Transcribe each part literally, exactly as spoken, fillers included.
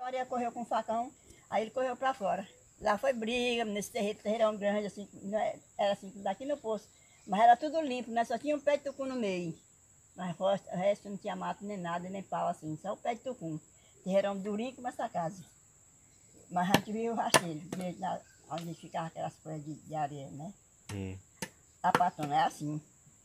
Maria correu com o facão, aí ele correu para fora. Lá foi briga, nesse terreiro, terreirão grande, assim, era assim, daqui no poço. Mas era tudo limpo, né? Só tinha um pé de tucum no meio. Mas o resto não tinha mato nem nada, nem pau assim, só o pé de tucum. Terreirão durinho como essa casa. Mas a gente viu o rasteiro, onde ficava aquelas coisas de, de areia, né? Hum. A patona é assim.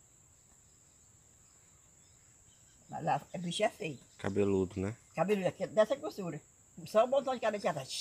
Mas lá, o bicho é feio. Cabeludo, né? Cabeludo, dessa grossura. Só o botão de cabeça já tá.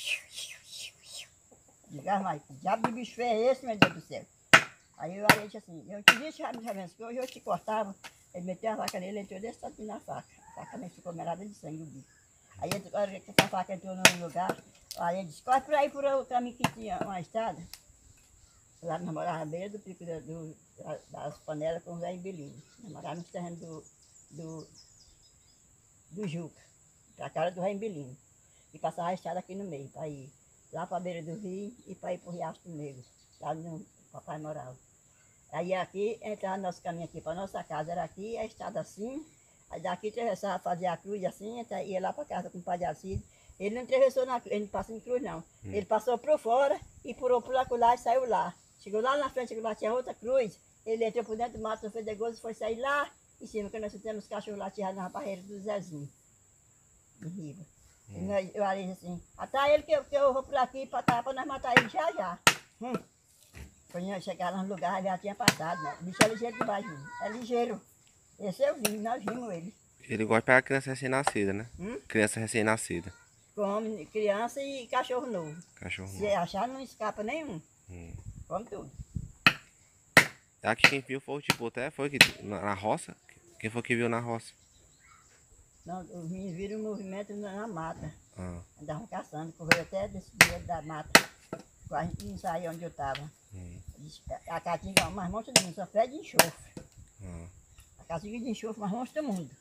Diga mais, que diabo de bicho feio é esse, meu Deus do céu? Aí o Ariete assim, eu te disse, que hoje eu te cortava. Ele meteu a faca nele, entrou desse tanto na faca. A faca nem ficou melada de sangue o bicho. Aí a hora que essa faca entrou no lugar, aí ele disse, corre por aí por o caminho que tinha uma estrada. Lá nós morávamos à beira do pico do, do, das panelas com o velho Belino. Nós morávamos no terreno do, do, do Juca, para a cara do velho Belino. E passava a estrada aqui no meio, para ir lá para a beira do rio e para ir para o Riacho Negro, lá no papai morava. Aí aqui, entrava nosso caminho aqui para nossa casa, era aqui, a estrada assim, aí daqui atravessava, fazia a cruz assim, ia lá para casa com o Padre Alcides. Ele não atravessou na cruz, ele não passou em cruz não. Hum. Ele passou por fora e pulou por lá e saiu lá. Chegou lá na frente, lá tinha outra cruz, ele entrou por dentro do mato, no Fedegoso, foi sair lá em cima, que nós temos cachorros lá tirados na barreira do Zezinho, de riba. Hum. E eu falei assim, até ele que eu, que eu vou por aqui para cá, para nós matar ele já já. Hum. Quando eu chegar lá no lugar, ele já tinha passado, né? O bicho é ligeiro demais, viu? É ligeiro. Esse eu vi, nós vimos ele. Ele gosta de pegar criança recém-nascida, né? Hum? Criança recém-nascida. Come criança e cachorro novo. Cachorro Se novo. achar, não escapa nenhum. Hum. Come tudo. Aqui quem viu foi o tipo até foi que, na, na roça? Quem foi que viu na roça? Não, os meninos viram o movimento na, na mata. Ah. Andavam caçando, correram até desse dia da mata. A gente não saía onde eu estava. Hum. A caatinga, mais monstro do mundo, só pé de enxofre. Hum. A caatinga de enxofre, mais monstro do mundo.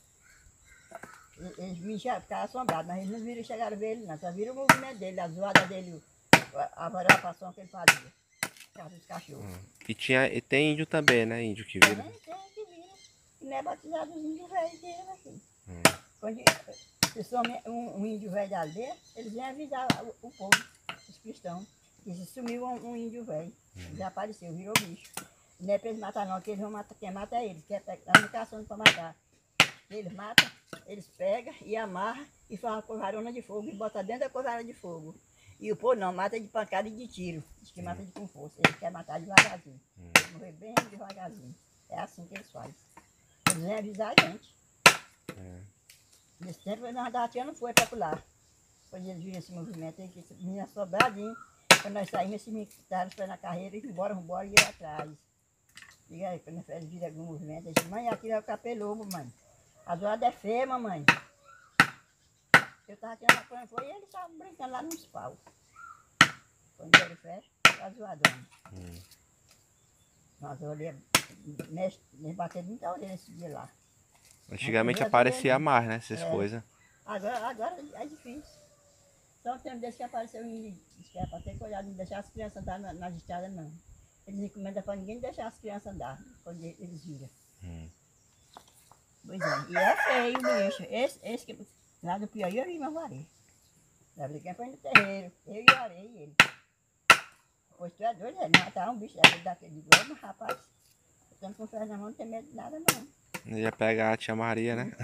Eles me ficaram assombrados, mas eles não viram, chegaram a ver ele não, só viram o movimento dele, a zoada dele, a variopação que ele fazia. Casa dos cachorros. Hum. E, tinha, e tem índio também, né? Índio que vira. Tem, tem que vira. E não é batizado os índios velhos dele aqui. Hum. Quando se some um, um índio velho da aldeia, eles vêm avisar o, o povo, os cristãos, que se sumiu um, um índio velho. Hum. Já apareceu, virou bicho. Não é para eles matar não, que eles vão matar, quem mata é eles, que é a indicação para matar. Eles matam, eles pegam e amarram e fazem uma corvarona de fogo e botam dentro da corvarona de fogo. E o povo não, mata de pancada e de tiro. Diz que hum. mata de com força. Eles querem matar devagarzinho. Hum. Morrer bem devagarzinho. É assim que eles fazem. Eles vêm avisar a gente. É. Nesse tempo nós andávamos tirando foi para pular. Quando eles viram esse movimento aí, que esse menino sobradinho. Quando nós saímos, esses meninos estavam na carreira e embora, embora, e ia atrás. E aí, quando eles viram algum movimento, eles disseram, mãe, aqui é o capelobo, mãe. A zoada é feia, mamãe. Eu estava tirando a prancha, foi e eles estavam brincando lá nos paus. Quando ele fecha, tá zoadona. Hum. Nossa, a orelha, nem bateu muita orelha esse dia lá. Antigamente aparecia mais, né, essas é. coisas. Agora, agora é difícil. Só o tempo desse que apareceu e disse que era para ter cuidado, não deixar as crianças andar nas, nas estradas, não. Eles encomendam para ninguém deixar as crianças andar, quando eles viram. Hum. Pois é, e é feio o bicho. Esse, esse que lá do Piauí eu vi meu varei. Já briguei foi no terreiro, eu e o Arei e ele. Pois tu é doido, ele matar um bicho daquele de globo, rapaz. Eu estando com ferro na mão, não tem medo de nada, não. Ia pegar a tia Maria, né?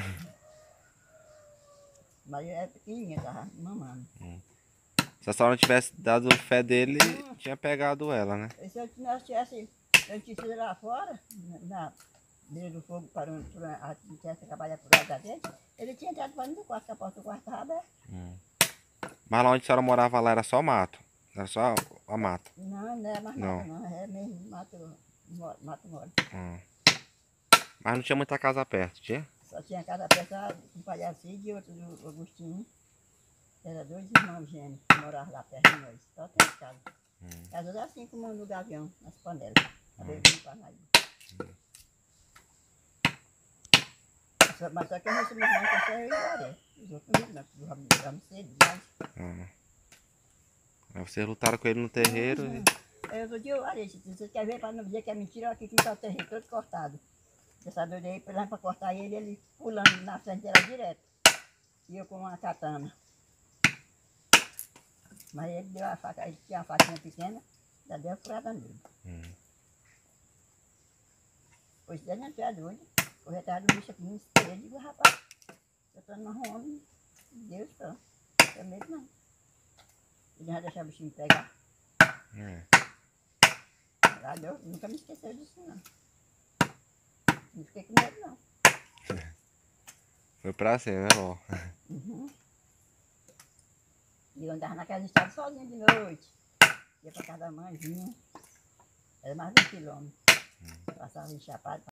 Maria era pequenininha, tava mamando. Hum. Se a senhora não tivesse dado fé dele, hum. tinha pegado ela, né? E se nós tivesse, eu tivesse lá fora, na beira do fogo, para um, a gente tivesse trabalhado por lá da dentro, ele tinha entrado para dentro do quarto, que a porta do quarto estava aberta. Hum. Mas lá onde a senhora morava lá era só mato? Era só a mata? Não, não é mais nada, não. É mesmo mato, mato mole. Hum. Mas não tinha muita casa perto, tinha? Só tinha casa perto do Padre Alcides e outro do Agostinho. Era dois irmãos gêmeos que moravam lá perto de nós. Só três casas. Hum. Casas assim como no Gavião, nas panelas. Hum. Hum. Só, mas só que eu recebi mais que eu e o Aré. Os outros não, porque vamos cedo demais. Hum. Vocês lutaram com ele no terreiro? Uhum. E... Eu vou dizer, Aré, se você quer ver para não dizer que é mentira, aqui que está o terreiro todo cortado. Essa doida aí, para cortar ele, ele pulando na frente dela direto. E eu com uma katana. Mas ele deu a faca, ele tinha uma faquinha pequena, já deu a furada nele. Hum. Pois daí não é doido. Correr atrás do bicho aqui no espelho, eu digo, rapaz, eu tô numa homem, Deus, pô, não tenho medo não. Ele já deixou o bichinho pegar. É. Lá Deus nunca me esqueceu disso não. Não fiquei com medo não. Foi pra cima, né, vó? Uhum. E eu andava na casa do estado sozinho de noite. Ia pra casa da mãe, vinha. Era mais de um quilômetro. Passava em Chapada.